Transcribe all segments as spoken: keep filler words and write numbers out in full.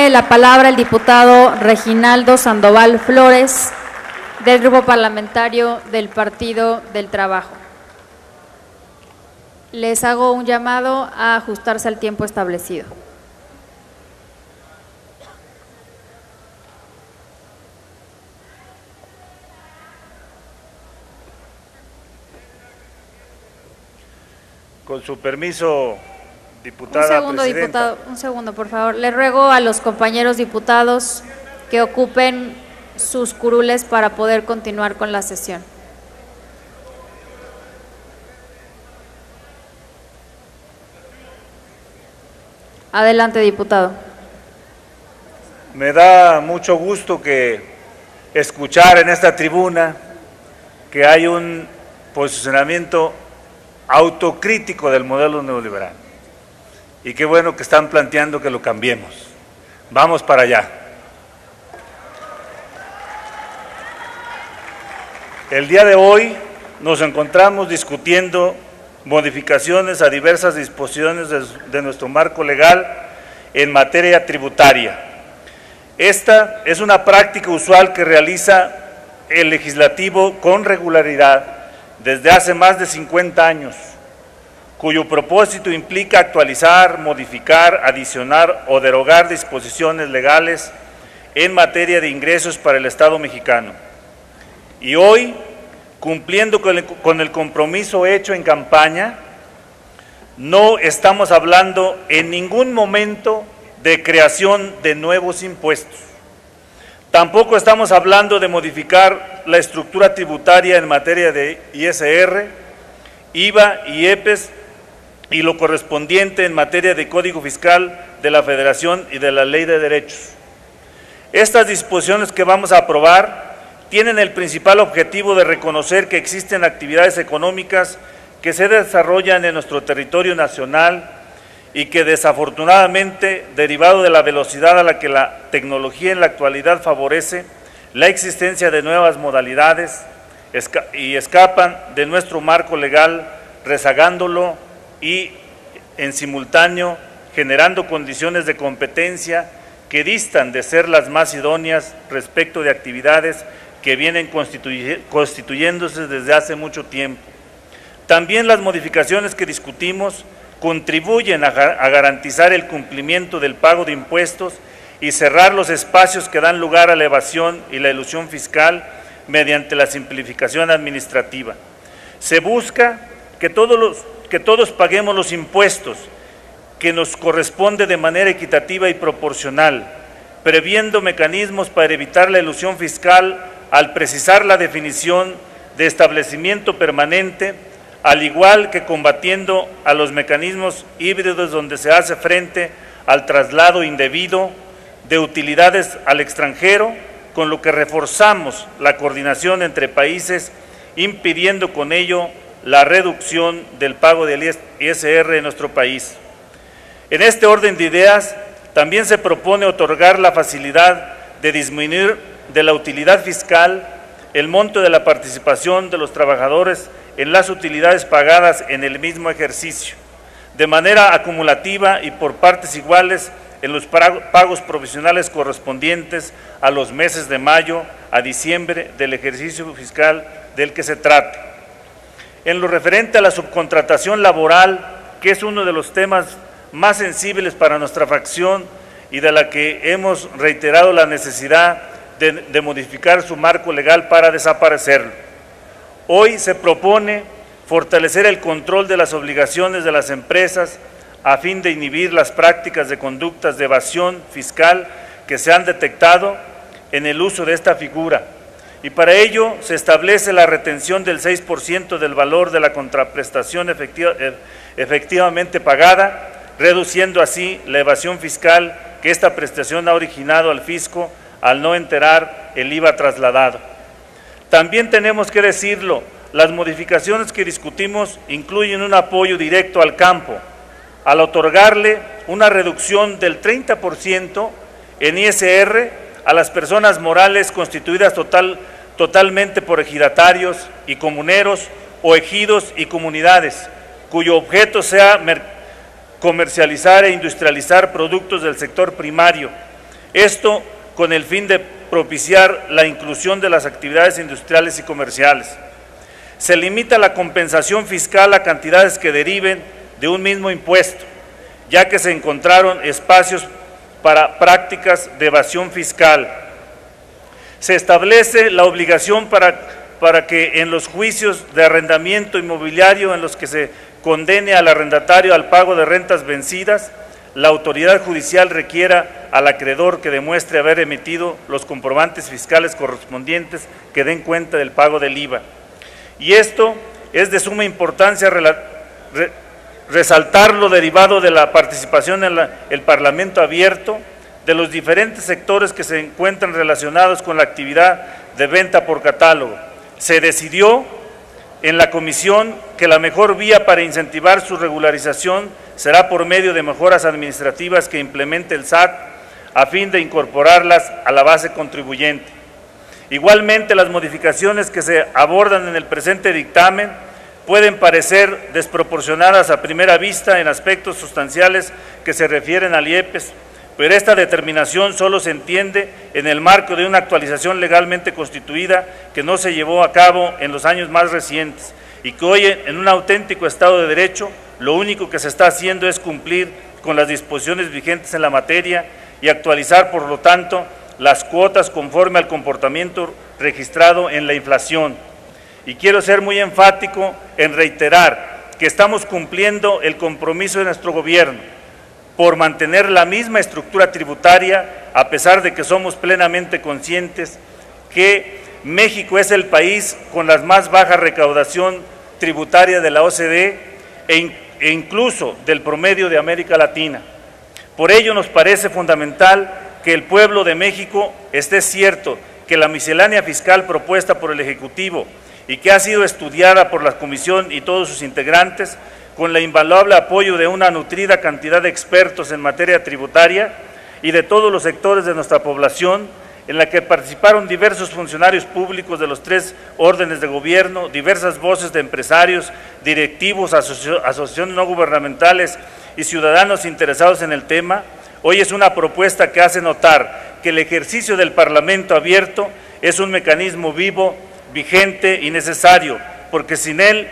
Tiene la palabra el diputado Reginaldo Sandoval Flores, del Grupo Parlamentario del Partido del Trabajo. Les hago un llamado a ajustarse al tiempo establecido. Con su permiso, diputada Un segundo, presidenta. diputado, un segundo, por favor. Le ruego a los compañeros diputados que ocupen sus curules para poder continuar con la sesión. Adelante, diputado. Me da mucho gusto que escuchar en esta tribuna que hay un posicionamiento autocrítico del modelo neoliberal. Y qué bueno que están planteando que lo cambiemos. Vamos para allá. El día de hoy nos encontramos discutiendo modificaciones a diversas disposiciones de, de nuestro marco legal en materia tributaria. Esta es una práctica usual que realiza el legislativo con regularidad desde hace más de cincuenta años, cuyo propósito implica actualizar, modificar, adicionar o derogar disposiciones legales en materia de ingresos para el Estado mexicano. Y hoy, cumpliendo con el, con el compromiso hecho en campaña, no estamos hablando en ningún momento de creación de nuevos impuestos. Tampoco estamos hablando de modificar la estructura tributaria en materia de I S R, I V A y E P E S y lo correspondiente en materia de Código Fiscal de la Federación y de la Ley de Derechos. Estas disposiciones que vamos a aprobar tienen el principal objetivo de reconocer que existen actividades económicas que se desarrollan en nuestro territorio nacional y que desafortunadamente, derivado de la velocidad a la que la tecnología en la actualidad favorece la existencia de nuevas modalidades y escapan de nuestro marco legal, rezagándolo y en simultáneo generando condiciones de competencia que distan de ser las más idóneas respecto de actividades que vienen constituyéndose desde hace mucho tiempo. También las modificaciones que discutimos contribuyen a, a garantizar el cumplimiento del pago de impuestos y cerrar los espacios que dan lugar a la evasión y la elusión fiscal mediante la simplificación administrativa. Se busca que todos, los, que todos paguemos los impuestos que nos corresponde de manera equitativa y proporcional, previendo mecanismos para evitar la elusión fiscal al precisar la definición de establecimiento permanente, al igual que combatiendo a los mecanismos híbridos donde se hace frente al traslado indebido de utilidades al extranjero, con lo que reforzamos la coordinación entre países, impidiendo con ello la reducción del pago del I S R en nuestro país. En este orden de ideas, también se propone otorgar la facilidad de disminuir de la utilidad fiscal el monto de la participación de los trabajadores en las utilidades pagadas en el mismo ejercicio, de manera acumulativa y por partes iguales en los pagos provisionales correspondientes a los meses de mayo a diciembre del ejercicio fiscal del que se trata. En lo referente a la subcontratación laboral, que es uno de los temas más sensibles para nuestra fracción y de la que hemos reiterado la necesidad de, de modificar su marco legal para desaparecerlo. Hoy se propone fortalecer el control de las obligaciones de las empresas a fin de inhibir las prácticas de conductas de evasión fiscal que se han detectado en el uso de esta figura. Y para ello se establece la retención del seis por ciento del valor de la contraprestación efectiva, efectivamente pagada, reduciendo así la evasión fiscal que esta prestación ha originado al fisco al no enterar el I V A trasladado. También tenemos que decirlo, las modificaciones que discutimos incluyen un apoyo directo al campo, al otorgarle una reducción del treinta por ciento en I S R a las personas morales constituidas total, totalmente por ejidatarios y comuneros o ejidos y comunidades, cuyo objeto sea comercializar e industrializar productos del sector primario, Esto con el fin de propiciar la inclusión de las actividades industriales y comerciales. Se limita la compensación fiscal a cantidades que deriven de un mismo impuesto, ya que se encontraron espacios para prácticas de evasión fiscal. Se establece la obligación para, para que en los juicios de arrendamiento inmobiliario en los que se condene al arrendatario al pago de rentas vencidas, la autoridad judicial requiera al acreedor que demuestre haber emitido los comprobantes fiscales correspondientes que den cuenta del pago del I V A. Y esto es de suma importancia re, resaltar lo derivado de la participación en la, el Parlamento abierto de los diferentes sectores que se encuentran relacionados con la actividad de venta por catálogo. Se decidió en la comisión que la mejor vía para incentivar su regularización será por medio de mejoras administrativas que implemente el S A T a fin de incorporarlas a la base contribuyente. Igualmente, las modificaciones que se abordan en el presente dictamen pueden parecer desproporcionadas a primera vista en aspectos sustanciales que se refieren al I E P E S, pero esta determinación solo se entiende en el marco de una actualización legalmente constituida que no se llevó a cabo en los años más recientes y que hoy, en un auténtico Estado de Derecho, lo único que se está haciendo es cumplir con las disposiciones vigentes en la materia y actualizar, por lo tanto, las cuotas conforme al comportamiento registrado en la inflación. Y quiero ser muy enfático en reiterar que estamos cumpliendo el compromiso de nuestro gobierno por mantener la misma estructura tributaria, a pesar de que somos plenamente conscientes que México es el país con la más baja recaudación tributaria de la O C D e, e incluso del promedio de América Latina. Por ello nos parece fundamental que el pueblo de México esté cierto que la miscelánea fiscal propuesta por el Ejecutivo y que ha sido estudiada por la Comisión y todos sus integrantes, con el invaluable apoyo de una nutrida cantidad de expertos en materia tributaria y de todos los sectores de nuestra población, en la que participaron diversos funcionarios públicos de los tres órdenes de gobierno, diversas voces de empresarios, directivos, asoci- asociaciones no gubernamentales y ciudadanos interesados en el tema. Hoy es una propuesta que hace notar que el ejercicio del Parlamento abierto es un mecanismo vivo, vigente y necesario, porque sin él,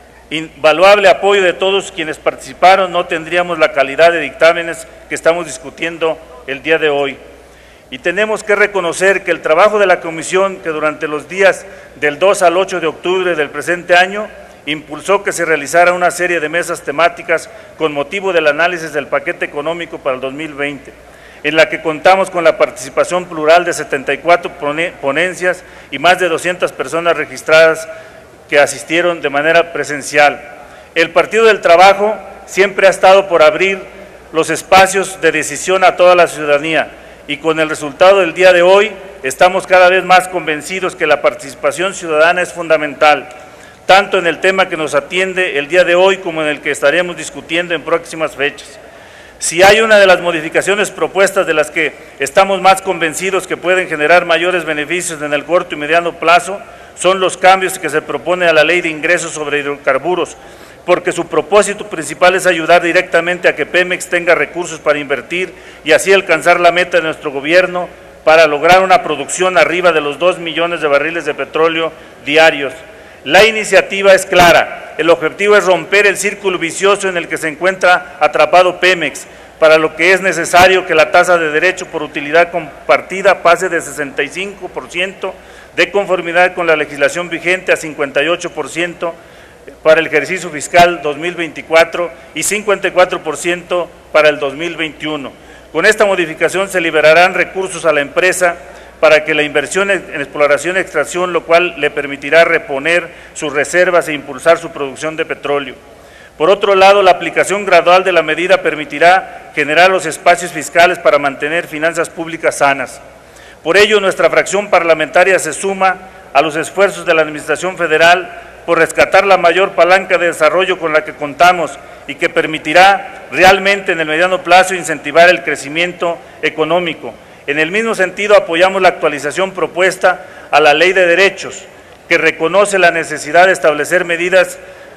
invaluable apoyo de todos quienes participaron, no tendríamos la calidad de dictámenes que estamos discutiendo el día de hoy. Y tenemos que reconocer que el trabajo de la Comisión, que durante los días del dos al ocho de octubre del presente año, impulsó que se realizara una serie de mesas temáticas con motivo del análisis del paquete económico para el dos mil veinte, en la que contamos con la participación plural de setenta y cuatro ponencias y más de doscientas personas registradas que asistieron de manera presencial. El Partido del Trabajo siempre ha estado por abrir los espacios de decisión a toda la ciudadanía y con el resultado del día de hoy estamos cada vez más convencidos que la participación ciudadana es fundamental, tanto en el tema que nos atiende el día de hoy como en el que estaremos discutiendo en próximas fechas. Si hay una de las modificaciones propuestas de las que estamos más convencidos que pueden generar mayores beneficios en el corto y mediano plazo, son los cambios que se propone a la Ley de Ingresos sobre Hidrocarburos, porque su propósito principal es ayudar directamente a que Pemex tenga recursos para invertir y así alcanzar la meta de nuestro gobierno para lograr una producción arriba de los dos millones de barriles de petróleo diarios. La iniciativa es clara, el objetivo es romper el círculo vicioso en el que se encuentra atrapado Pemex, para lo que es necesario que la tasa de derecho por utilidad compartida pase de sesenta y cinco por ciento de conformidad con la legislación vigente a cincuenta y ocho por ciento para el ejercicio fiscal dos mil veinticuatro y cincuenta y cuatro por ciento para el dos mil veintiuno. Con esta modificación se liberarán recursos a la empresa para que la inversión en exploración y extracción, lo cual le permitirá reponer sus reservas e impulsar su producción de petróleo. Por otro lado, la aplicación gradual de la medida permitirá generar los espacios fiscales para mantener finanzas públicas sanas. Por ello, nuestra fracción parlamentaria se suma a los esfuerzos de la Administración Federal por rescatar la mayor palanca de desarrollo con la que contamos y que permitirá realmente en el mediano plazo incentivar el crecimiento económico. En el mismo sentido, apoyamos la actualización propuesta a la Ley de Derechos, que reconoce la necesidad de establecer medidas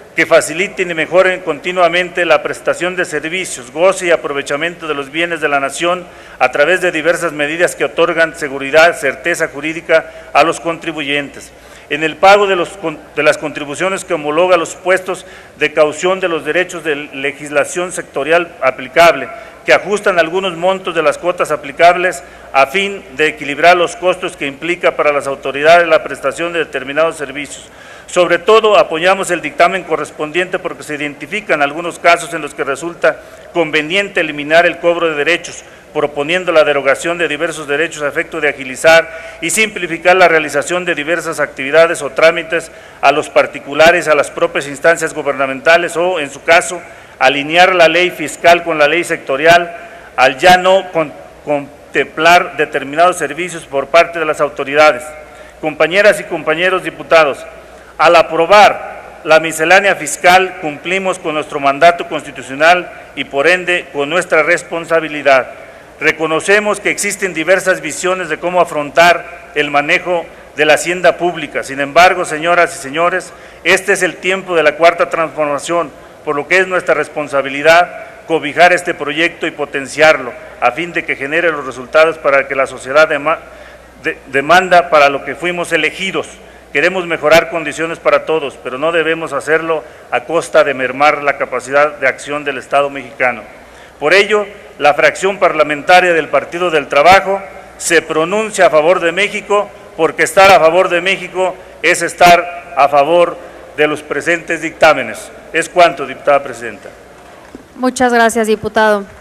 que faciliten y mejoren continuamente la prestación de servicios, goce y aprovechamiento de los bienes de la nación a través de diversas medidas que otorgan seguridad, certeza jurídica a los contribuyentes. En el pago de, los, de las contribuciones que homologa los puestos de caución de los derechos de legislación sectorial aplicable, que ajustan algunos montos de las cuotas aplicables a fin de equilibrar los costos que implica para las autoridades la prestación de determinados servicios. Sobre todo, apoyamos el dictamen correspondiente porque se identifican algunos casos en los que resulta conveniente eliminar el cobro de derechos, proponiendo la derogación de diversos derechos a efecto de agilizar y simplificar la realización de diversas actividades o trámites a los particulares, a las propias instancias gubernamentales o, en su caso, alinear la ley fiscal con la ley sectorial al ya no con, contemplar determinados servicios por parte de las autoridades. Compañeras y compañeros diputados, al aprobar la miscelánea fiscal cumplimos con nuestro mandato constitucional y por ende con nuestra responsabilidad. Reconocemos que existen diversas visiones de cómo afrontar el manejo de la hacienda pública. Sin embargo, señoras y señores, este es el tiempo de la cuarta transformación, por lo que es nuestra responsabilidad cobijar este proyecto y potenciarlo, a fin de que genere los resultados para que la sociedad demanda para lo que fuimos elegidos. Queremos mejorar condiciones para todos, pero no debemos hacerlo a costa de mermar la capacidad de acción del Estado mexicano. Por ello, la fracción parlamentaria del Partido del Trabajo se pronuncia a favor de México, porque estar a favor de México es estar a favor de los presentes dictámenes. Es cuanto, diputada presidenta. Muchas gracias, diputado.